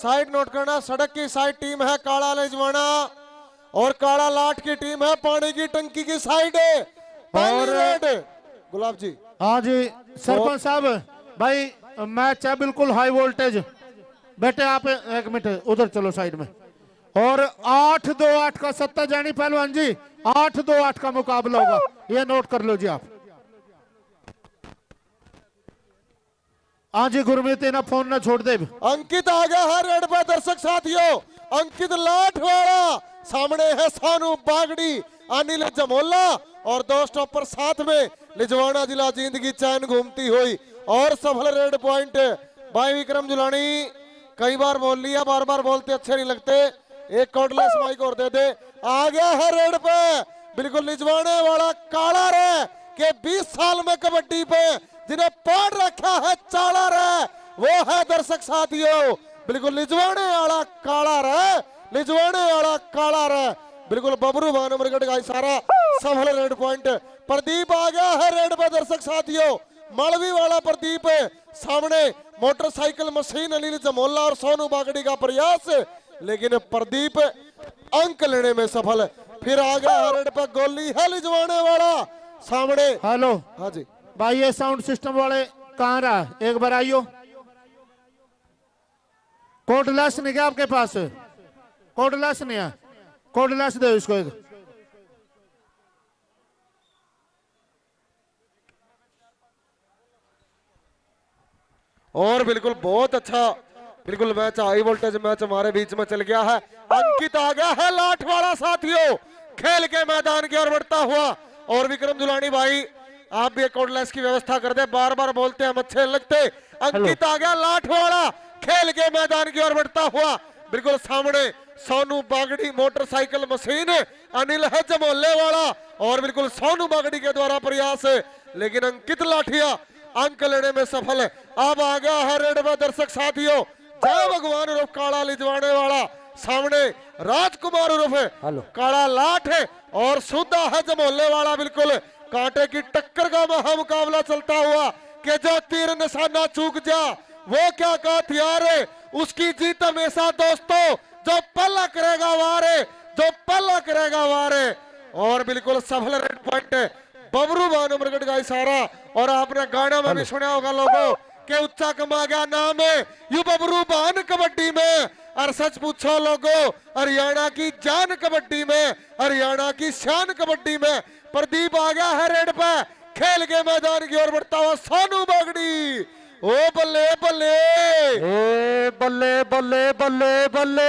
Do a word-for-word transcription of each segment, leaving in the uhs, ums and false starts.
Side note करना, सड़क की साइड टीम है काला लिजवाना और काला लाट की टीम है पानी की टंकी की साइड और गुलाब जी। हाँ जी सरपंच साहब, भाई मैच है बिल्कुल हाई वोल्टेज। बेटे आप एक मिनट उधर चलो साइड में। और आठ दो आठ का सत्ता जानी पहलवान जी, आठ दो आठ का मुकाबला होगा, ये नोट कर लो जी आप। हाँ जी गुरमीत ना फोन ना छोड़ दे। अंकित आ गया है रेड पे दर्शक साथियों, अंकित लाठवाड़ा, सामने है सोनू बागड़ी, अनिल जमोला और दो स्टॉपर साथ में लिजवाना जिला जिंदगी चैन घूमती हुई और सफल रेड पॉइंट। भाई विक्रम जुलानी कई बार बोल लिया, बार बार बोलते अच्छे नहीं लगते, एक कॉर्डलेस माइक और दे दे। आ गया है रेड पे बिल्कुल लिजवाने वाला काला रे के बीस साल में कबड्डी पे जिन्हें पाड़ रखा है चाला रे, वो है दर्शक साथियों बिल्कुल लिजवाने वाला काला रे, लिजवाने वाला काला रे बिल्कुल बबरू भानुमरगढ़ का इशारा, सफल रेड पॉइंट। प्रदीप आ गया है रेड पे दर्शक साथियों, मालवी वाला प्रदीप सामने, मोटरसाइकिल मशीन अनिल जमोला और सोनू बागड़ी का प्रयास, लेकिन प्रदीप अंक लेने में सफल। फिर आ गया है रेड पे गोली है लिजवाने वाला सामने। हेलो हाँ जी भाई ये साउंड सिस्टम वाले कहाँ रहा, एक बार आइयो। कोडलेस नहीं क्या आपके पास, कोडलेस नहीं है, कोडलेस दो इसको एक। और बिल्कुल बहुत अच्छा बिल्कुल मैच, हाई वोल्टेज मैच हमारे बीच में चल गया है। अंकित आ गया है लाठवाड़ा साथियों खेल के मैदान की ओर बढ़ता हुआ, और विक्रम जुलानी भाई आप भी कोडलेस की व्यवस्था कर दे, बार बार बोलते हैं हम अच्छे लगते। अंकित आ गया लाठवाड़ा खेल के मैदान की ओर बढ़ता हुआ, बिल्कुल सामने सोनू बागड़ी मोटरसाइकिल मशीन, अनिल है जमोले वाला और बिल्कुल सोनू बागड़ी के द्वारा प्रयास, लेकिन अंकित लाठिया अंक लेने में सफल है। अब आ गया है रेड में दर्शक साथियों, जय भगवान उर्फ काला लिजवाने वाला, सामने राजकुमार उर्फ काला लाठ है और सुधा है जमोले वाला, बिल्कुल कांटे की टक्कर का महा मुकाबला चलता हुआ कि जो तीर निशाना चूक जा वो क्या का हथियार है, उसकी जीत हमेशा दोस्तों जो पहला करेगा वारे, जो पहला करेगा वारे। और बिल्कुल सफल रेड पॉइंट बबरू भानुमरगढ़ का इशारा, और आपने गाना में भी सुना होगा लोगों के उच्चा कमा गया नाम है यू बबरू भान कबड्डी में, और सच पूछो लोगों हरियाणा की जान कबड्डी में, हरियाणा की शान कबड्डी में। प्रदीप आ गया है रेड पे खेल के मैदान की ओर बढ़ता हुआ सोनू बागड़ी, ओ बल्ले बल्ले ए बल्ले बल्ले बल्ले बल्ले,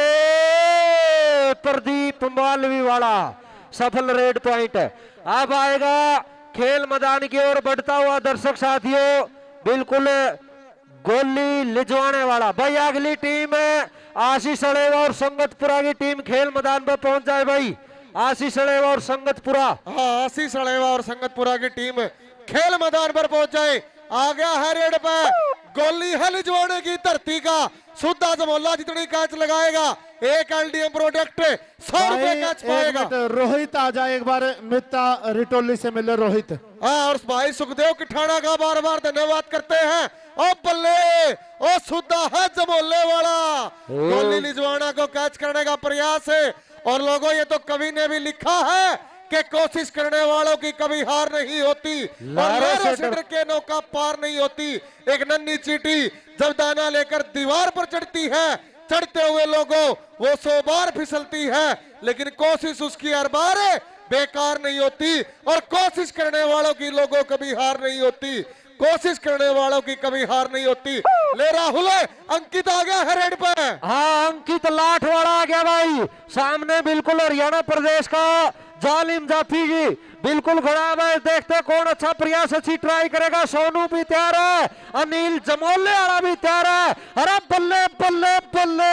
प्रदीप मालवी वाला सफल रेड पॉइंट। अब आएगा खेल मैदान की ओर बढ़ता हुआ दर्शक साथियों बिल्कुल गोली लिजवाने वाला। भाई अगली टीम है आशीष अड़ेवा और संगतपुरा की टीम खेल मैदान पर पहुंच जाए भाई, आशीष अड़ेवा और संगतपुरा। हाँ आशीष अड़ेवा और संगतपुरा की टीम खेल मैदान पर पहुंच जाए। आ गया है रेड पे गोली है लिजवाने की धरती का, सुधा जमोला जितनी कैच लगाएगा एक एलडीएम प्रोडक्ट सौ रुपए कैच पाएगा। रोहित आ जाए एक बार, मित्ता रिटोली से मिले रोहित। हाँ और भाई सुखदेव किठाना का बार बार धन्यवाद करते हैं। ओ बल्ले ओ सुधा है जमोले वाला, गोली लिजवाना को कैच करने का प्रयास है। और लोगों ये तो कवि ने भी लिखा है कि कोशिश करने वालों की कभी हार नहीं होती और के नौका पार नहीं होती। एक नन्ही चींटी जब दाना लेकर दीवार पर चढ़ती है, चढ़ते हुए लोगों वो सौ बार फिसलती है, लेकिन कोशिश उसकी हर बार बेकार नहीं होती, और कोशिश करने वालों की लोगों कभी हार नहीं होती, कोशिश करने वालों की कभी हार नहीं होती। ले राहुल अंकित आ गया है रेड पे। हाँ अंकित लाठवाड़ा आ गया भाई, सामने बिल्कुल हरियाणा प्रदेश का जालिम जाफी जी बिल्कुल खड़ा है। देखते कौन अच्छा प्रयास अच्छी ट्राई करेगा। सोनू भी तैयार है, अनिल जमोले वाला भी तैयार है। अरे बल्ले बल्ले बल्ले,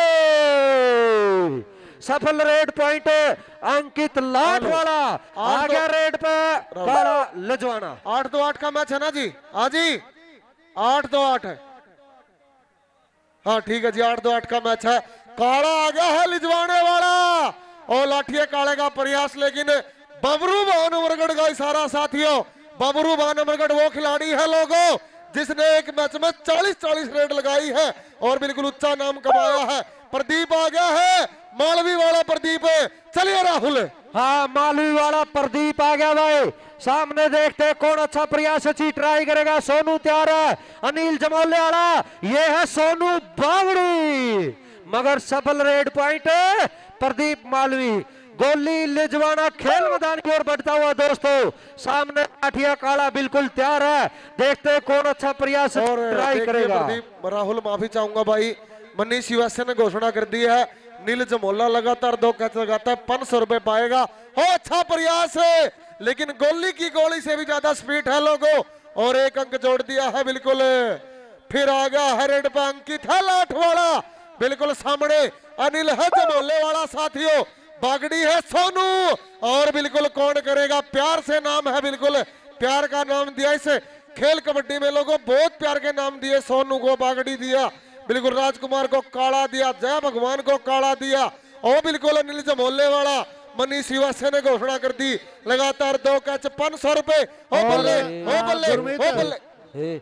सफल रेड पॉइंट अंकित लाठवाड़ा आ गया रेड पे काला लिजवाना। आठ दो आठ का मैच है ना जी? हाँ जी आठ दो आठ है। हाँ ठीक है जी आठ दो आठ का मैच है। काला आ गया है लिजवाने वाला और लाठिया काले का प्रयास, लेकिन बबरू भानुमरगढ़ का इशारा साथियों। बबरू भानुमरगढ़ वो खिलाड़ी है लोगों जिसने एक मैच में चालीस चालीस रेड लगाई है और बिल्कुल ऊंचा नाम कमाया है। प्रदीप आ गया है, मालवी वाला प्रदीप। चलिए राहुल। हाँ, मालवी वाला प्रदीप आ गया भाई। सामने देखते हैं कौन अच्छा प्रयास अच्छी ट्राई करेगा। सोनू तैयार है, अनिल जमोले वाला, ये है सोनू बावड़ी, मगर सफल रेड पॉइंट प्रदीप मालवी। गोली लिजवाना खेल मैदान की ओर बढ़ता हुआ दोस्तों। सामने लाठिया काला बिल्कुल तैयार है, देखते हैं कौन अच्छा प्रयास और ट्राई करेगा। प्रदीप राहुल माफी चाहूंगा भाई, मनीष यूएसए ने घोषणा कर दी है नील जमोला लगातार दो कैच लगाता है, पांच सौ रुपए पाएगा। हो अच्छा प्रयास है, लेकिन गोली की गोली से भी ज्यादा स्पीड है लोगों, और एक अंक जोड़ दिया है बिल्कुल। फिर आ गया है रेड पे अंकित है लाठ वाला, बिल्कुल सामने अनिल है जमोले वाला साथियों। बागड़ी है सोनू, और बिल्कुल कौन करेगा, प्यार से नाम है, बिल्कुल प्यार का नाम दिया इसे खेल कबड्डी में लोगों, बहुत प्यार के नाम दिए। सोनू को बागड़ी दिया, बिल्कुल राजकुमार को काला दिया, जय भगवान को काला दिया, और बिल्कुल अनिल जमोले वाला मनीष यूएसए ने घोषणा कर दी लगातार दो कैच पांच सौ रुपए। हो बल्ले हो बल्ले हो बल्ले,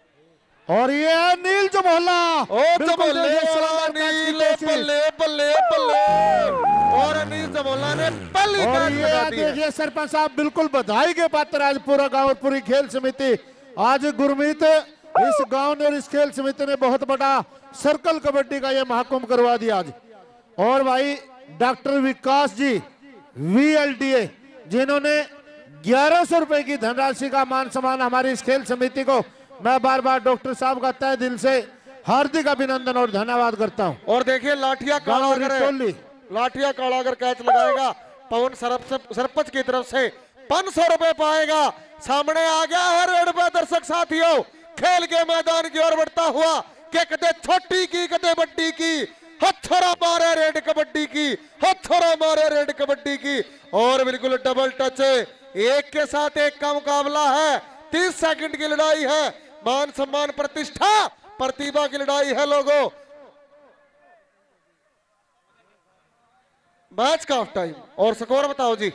और ये है नील जमोला, ओ जमोले वाला नील, बल्ले बल्ले बल्ले, और अनिल जमोला ने पहली कैच लगा दी। देखिए सरपंच साहब, बिल्कुल बधाई के पात्र आज पूरा गांव और पूरी खेल समिति। आज गुरमीत इस गांव ने और इस खेल समिति ने बहुत बड़ा सर्कल कबड्डी का ये महाकुंभ करवा दिया आज। और भाई डॉक्टर विकास जी वीएलडीए, जिन्होंने ग्यारह सौ रुपए की धनराशि का मान सम्मान हमारी इस खेल समिति को, मैं बार बार डॉक्टर साहब का तहे दिल से हार्दिक अभिनंदन और धन्यवाद करता हूं। और देखिए लाठिया काला करे, लाठिया काला अगर कैच लगाएगा पवन सरपंच की तरफ से पांच सौ रुपए पाएगा। सामने आ गया है रेड पे दर्शक साथियों, खेल के मैदान की ओर बढ़ता हुआ, के कदे छोटी की कदे बड्डी की, हथौड़ा मारे रेड कबड्डी की, हथौड़ा मारे रेड कबड्डी की, और बिल्कुल डबल टच, एक के साथ एक का मुकाबला है, तीस सेकंड की लड़ाई है, मान सम्मान प्रतिष्ठा प्रतिभा की लड़ाई है लोगों। मैच का ऑफ टाइम और स्कोर बताओ जी।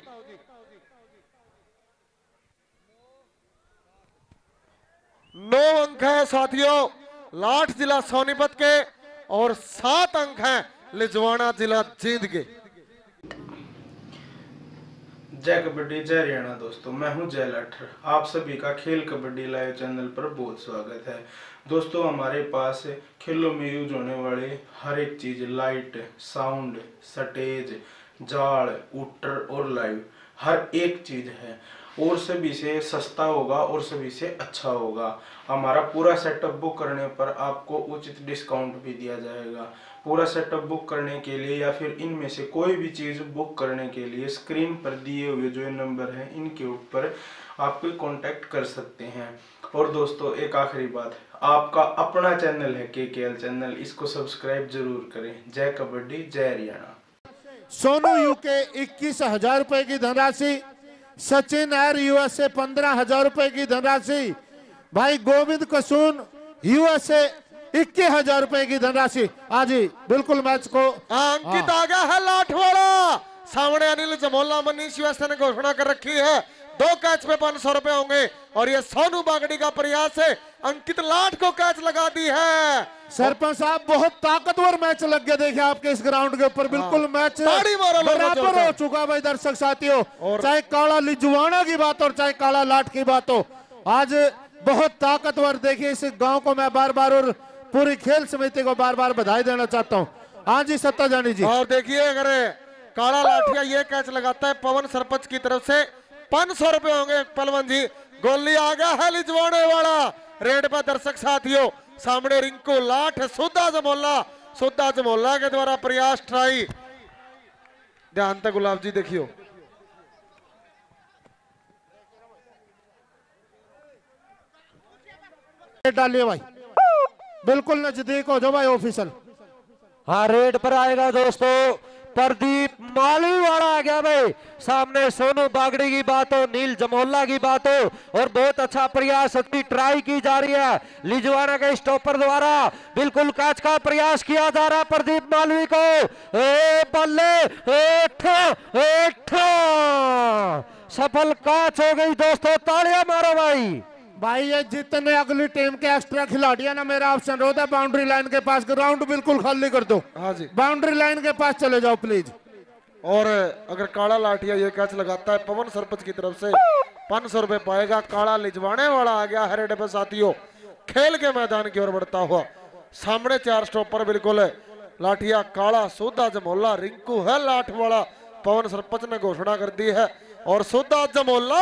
नौ अंक है साथियों लाठ जिला सोनीपत के, और सात अंक हैं लिजवाना जिला जींद के। जय कबड्डी जय हरियाणा दोस्तों, मैं हूं जय लाठर। आप सभी का खेल कबड्डी लाइव चैनल पर बहुत स्वागत है दोस्तों। हमारे पास खेलों में यूज होने वाले हर एक चीज, लाइट, साउंड, स्टेज, जाल, ऊटर और लाइव, हर एक चीज है, और सभी से सस्ता होगा और सभी से अच्छा होगा। हमारा पूरा सेटअप बुक करने पर आपको उचित डिस्काउंट भी दिया जाएगा। पूरा सेटअप बुक करने के लिए या फिर इनमें से कोई भी चीज़ बुक करने के लिए स्क्रीन पर दिए हुए जो नंबर हैं इनके ऊपर आप कांटेक्ट कर सकते हैं। और दोस्तों एक आखिरी बात, आपका अपना चैनल है के के एल चैनल, इसको सब्सक्राइब जरूर करें। जय कबड्डी जय हरियाणा। सोनू यूके इक्कीस हजार रुपए की धनराशि, सचिन एयर यूएसए पंद्रह हजार रुपए की धनराशि, भाई गोविंद कसून यूएसए इक्कीस हजार रुपए की धनराशि। आज ही बिल्कुल मैच को अंकित आ गया है लाठ वाला, सामने अनिल जमोला मनीष यूएसए ने घोषणा कर रखी है दो कैच पे पांच सौ रुपए होंगे, और ये सोनू बागड़ी का प्रयास है, अंकित लाठ को कैच लगा दी है। सरपंच साहब बहुत ताकतवर मैच लग गया, देखिए आपके इस ग्राउंड के ऊपर बिल्कुल मैच बराबर हो चुका भाई दर्शक साथियों। चाहे काला लिजवाना की बात हो चाहे काला लाठ की बात हो, आज बहुत ताकतवर। देखिए इस गांव को मैं बार बार और पूरी खेल समिति को बार बार बधाई देना चाहता हूँ। हाँ जी सत्ता जानी जी। और देखिए अगर काला लाठिया ये कैच लगाता है पवन सरपंच की तरफ से पांच सौ रुपए होंगे पलवन जी। गोली आ गया है लिजवाने वाला रेड पर दर्शक साथियों, सामने रिंकू लाठ, सुद्धा जमोला, सुद्धा जमोला के द्वारा प्रयास ट्राई। ध्यान तक गुलाब जी देखियो, डालिए भाई, बिल्कुल नजदीक हो जाओ भाई ऑफिसर। हाँ रेड पर आएगा दोस्तों, प्रदीप मालवी वाला आ गया भाई। सामने सोनू बागड़ी की बात हो, नील जमोला की बात हो, और बहुत अच्छा प्रयास अच्छी ट्राई की जा रही है लिजवाना के स्टॉपर द्वारा। बिल्कुल कैच का प्रयास किया जा रहा है प्रदीप मालवी को। ए बल्ले एठो एठो, सफल कैच हो गई दोस्तों, तालियां मारो भाई। भाई ये जितने अगली टीम के एक्स्ट्रा खिलाड़ी है ना, मेरा आपसे अनुरोध है बाउंड्री लाइन के पास ग्राउंड बिल्कुल खाली कर दो। हाँ जी, बाउंड्री लाइन के पास चले जाओ प्लीज। और अगर काला लाठिया ये कैच लगाता है पवन सरपंच की तरफ से पांच सौ रुपए पाएगा। काला लिजवाने वाला आ गया है रेड पे साथियों, खेल के मैदान की ओर बढ़ता हुआ। सामने चार स्टॉपर बिल्कुल लाठिया, काला, सोदा, जमोला, रिंकू है लाठ वाला। पवन सरपंच ने घोषणा कर दी है और सोदा जमोला,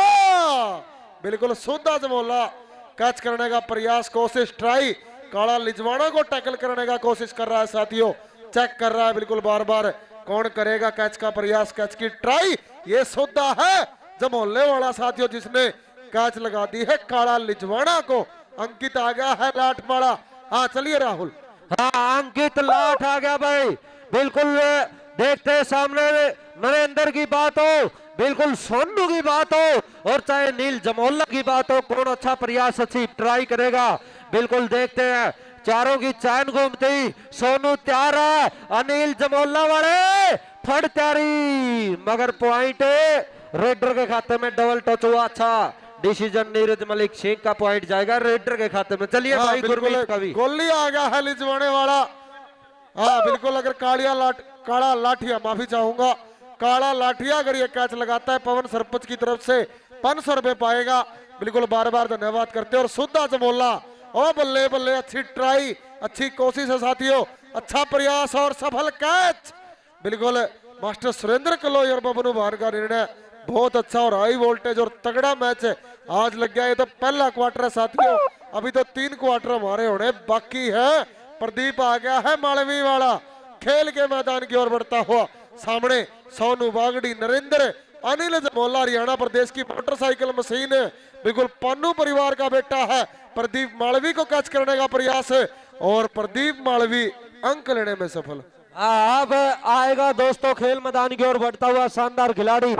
बिल्कुल सोदा जमोला कैच करने का प्रयास, कोशिश, ट्राई। काला लिजवाना को टैकल करने का कोशिश कर रहा है साथियों, चेक कर रहा है बिल्कुल बार बार कौन करेगा कैच का प्रयास, कैच की ट्राई। ये सोदा है जमोले वाला साथियों जिसने कैच लगा दी है काला लिजवाना को। अंकित आ गया है लाठ वाला। हाँ चलिए राहुल। हाँ अंकित लाठ आ गया भाई, बिल्कुल देखते सामने नरेंद्र की बात हो, बिल्कुल सोनू की बात हो और चाहे नील जमोला की बात हो, कौन अच्छा प्रयास अच्छी ट्राई करेगा बिल्कुल देखते हैं। चारों की चैन घूमती, सोनू तैयार है, अनिल जमोला वाले फट तैयारी, मगर पॉइंट रेडर के खाते में डबल टच हुआ। अच्छा डिसीजन नीरज मलिक शेख का पॉइंट जाएगा रेडर के खाते में। चलिए हाँ, भाई गुरमीत का भी गोली आ गया है लिजवाने वाला। हाँ बिल्कुल, अगर कालिया लाठ काला लाठिया माफी चाहूंगा काला लाठिया अगर ये कैच लगाता है पवन सरपंच की तरफ से पांच सौ रुपए पाएगा। बिल्कुल बार बार धन्यवाद करते हैं। और सुद्धा जमोला, ओ बल्ले बल्ले, अच्छी ट्राई, अच्छी कोशिश है साथियों, अच्छा प्रयास और सफल कैच। बिल्कुल मास्टर सुरेंद्र कलोई और बबनू भान का निर्णय बहुत अच्छा और हाई वोल्टेज और तगड़ा मैच है आज लग गया। ये तो पहला क्वार्टर है साथियों, अभी तो तीन क्वार्टर हमारे होने बाकी है। प्रदीप आ गया है मालवी वाला, खेल के मैदान की ओर बढ़ता हुआ। सामने सोनू बागड़ी, नरेंद्र, अनिल जमोला, हरियाणा प्रदेश की मोटरसाइकिल मशीन है, बिल्कुल पानू परिवार का बेटा है। प्रदीप मालवी को कैच करने का प्रयास है और प्रदीप मालवी अंक लेने में सफल। अब आएगा दोस्तों खेल मैदान की ओर बढ़ता हुआ शानदार खिलाड़ी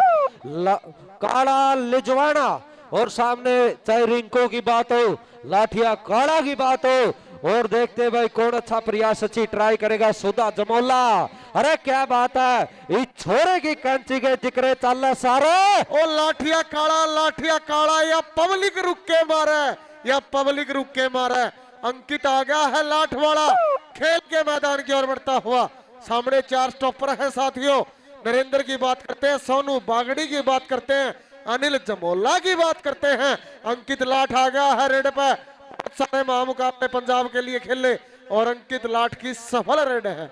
काला लिजवाना, और सामने चाहे रिंको की बात हो, लाठिया काला की बात हो, और देखते भाई कौन अच्छा प्रयास अच्छी ट्राई करेगा। सुधा जमोला, अरे क्या बात है, इस छोरे की कैंची के जिक्रे चल सारे। ओ लाठिया काला, लाठिया काला, या पब्लिक रुक के मारे, या पब्लिक रुक के मारे। अंकित आ गया है लाठ वाला, खेल के मैदान की ओर बढ़ता हुआ। सामने चार स्टॉपर है साथियों, नरेंद्र की बात करते हैं, सोनू बागड़ी की बात करते हैं, अनिल जमोला की बात करते हैं। अंकित लाठ आ गया है रेड पे, बहुत सारे महामुकाबले पंजाब के लिए खेले और अंकित लाठ की सफल रेड है।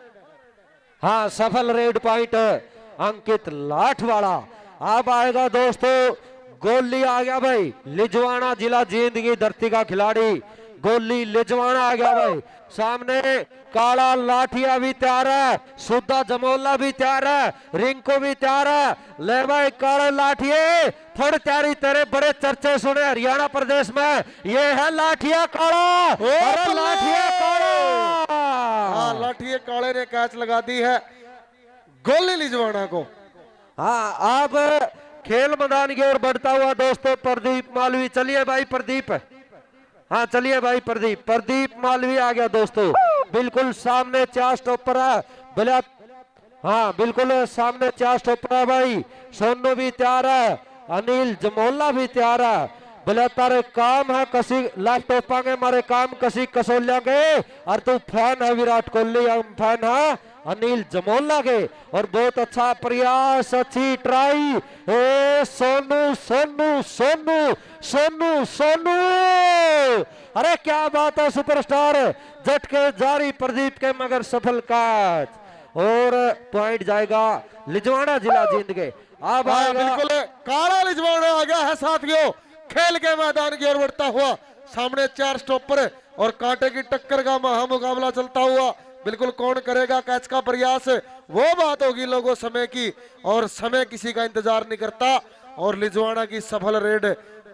हाँ सफल रेड पॉइंट अंकित लाठ वाला। अब आएगा दोस्तों गोली आ गया भाई, लिजवाना जिला जींद की धरती का खिलाड़ी गोली लिजवाना आ गया भाई। सामने काला लाठिया भी तैयार है, सुद्धा जमोला भी तैयार है, रिंको भी तैयार है। ले भाई काले लाठिए फड़ तैयारी, तेरे बड़े चर्चे सुने हरियाणा प्रदेश में, ये है लाठिया काला। अरे लाठिया काला, हाँ लाठिया काले ने कैच लगा दी है गोली लिजवाना को। हाँ अब खेल मैदान की ओर बढ़ता हुआ दोस्तों प्रदीप मालवी। चलिए भाई प्रदीप, हाँ चलिए भाई प्रदीप, प्रदीप मालवी आ गया दोस्तों। बिल्कुल सामने चार स्टॉपर है, भले हाँ बिल्कुल सामने चार स्टॉपर है भाई। सोनू भी तैयार है, अनिल जमोला भी तैयार है। भले तारे काम है कसी लैपटॉप पांगे, मारे काम कसी कसोलिया के, और तू फैन है विराट कोहली, हम फैन है अनिल जमोला के। और बहुत अच्छा प्रयास, अच्छी ट्राई, ए सोनू सोनू सोनू सोनू सोनू, अरे क्या बात है सुपरस्टार, झटके जारी प्रदीप के मगर सफल कैच, और पॉइंट जाएगा लिजवाना जिला जींद के। अब आएगा बिल्कुल काला लिजवाना आ गया है साथियों, खेल के मैदान की ओर बढ़ता हुआ। सामने चार स्टॉपर और कांटे की टक्कर का महामुकाबला चलता हुआ। बिल्कुल कौन करेगा कैच का प्रयास, वो बात होगी लोगों समय की, और समय किसी का इंतजार नहीं करता। और लिजवाना की सफल रेड।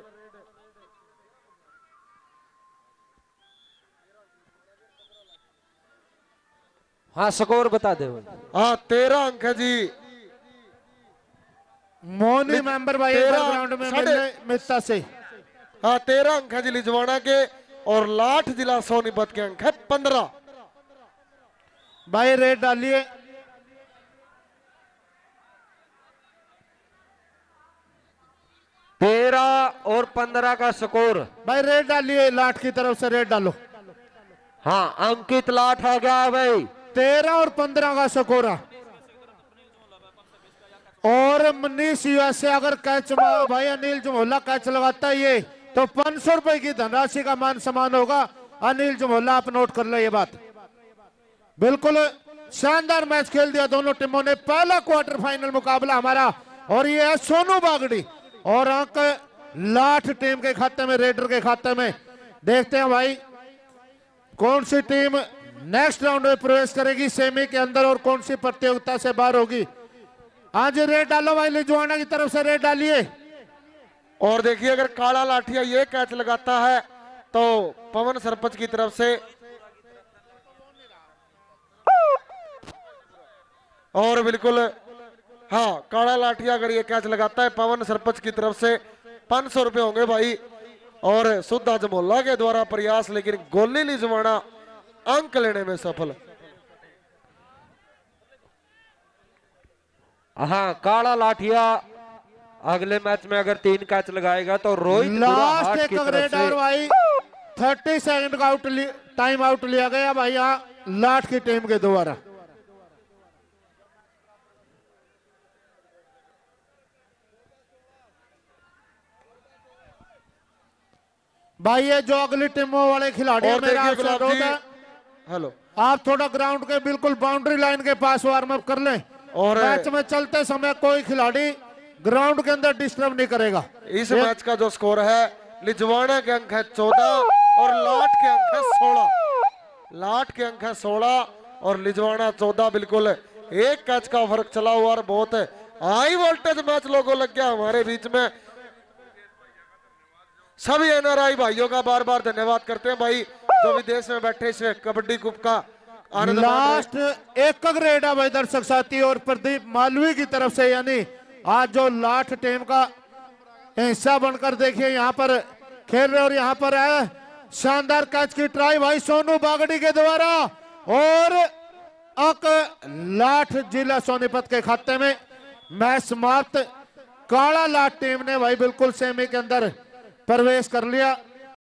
हाँ स्कोर बता दे। हाँ तेरह अंक है जी। मोनी मेंबर भाई ग्राउंड में मिलने मिलता से। हाँ तेरह अंक है जी लिजवाना के, और लाठ जिला सोनीपत के अंक है पंद्रह। भाई रेड डालिए। तेरह तेरह और पंद्रह का स्कोर। भाई रेड डालिए, लाठ की तरफ से रेड डालो। हाँ, अंकित लाठ आ गया भाई। तेरह और पंद्रह का स्कोर। और मनीष यूएसए अगर कैच भाई अनिल जमोला कैच लगाता है ये तो पांच सौ रुपए की धनराशि का मान सम्मान होगा। अनिल जमोला आप नोट कर लो ये बात। बिल्कुल शानदार मैच खेल दिया दोनों टीमों ने। पहला क्वार्टर फाइनल मुकाबला हमारा, और ये है सोनू बागड़ी और अंक लाठ टीम के खाते में, रेडर के खाते में। देखते हैं भाई कौन सी टीम नेक्स्ट राउंड में प्रवेश करेगी सेमी के अंदर और कौन सी प्रतियोगिता से बाहर होगी। आज रेड डालो भाई, लिजवाना की तरफ से रेड डालिए। और देखिए अगर काला लाठिया ये कैच लगाता है तो पवन सरपंच की तरफ से, और बिल्कुल हाँ काला लाठिया अगर ये कैच लगाता है पवन सरपंच की तरफ से पांच सौ रुपए होंगे भाई। और सुधा जमोला के द्वारा प्रयास, लेकिन गोली लिजवाना अंक लेने में सफल। हाँ, काला लाठिया अगले मैच में अगर तीन कैच लगाएगा तो रोहित लास्ट एक रेड और भाई तीस सेकंड का आउट टाइम आउट लिया गया भाई यहाँ लाठ की टीम के द्वारा। भाई ये जो अगली टीमों वाले खिलाड़ी हैं, मेरा आपसे अनुरोध है हेलो आप थोड़ा ग्राउंड के बिल्कुल बाउंड्री लाइन के पास वार्म अप कर लें। और मैच में चलते समय कोई खिलाड़ी ग्राउंड के अंदर डिस्टर्ब नहीं करेगा। इस मैच का जो स्कोर है लिजवाना के अंक है चौदह और लाठ के अंक है सोलह। लाठ के अंक है सोलह और लिजवाना चौदह। बिल्कुल एक कैच का फर्क चला हुआ और बहुत हाई वोल्टेज मैच लोगों लग गया हमारे बीच में। सभी एनआरआई भाइयों का बार बार धन्यवाद करते हैं भाई जो विदेश में बैठे इस कबड्डी कुप का आनंद। लास्ट एक ग्रेड है भाई दर्शक साथी, और प्रदीप मालवी की तरफ से, यानी आज जो लाठ टीम का हिस्सा बनकर देखिए यहाँ पर खेल रहे। और यहाँ पर है शानदार कैच की ट्राई भाई सोनू बागड़ी के द्वारा, और अक लाठ जिला सोनीपत के खाते में। मैच समाप्त। काला लाठ टीम ने भाई बिल्कुल सेमी के अंदर प्रवेश कर लिया।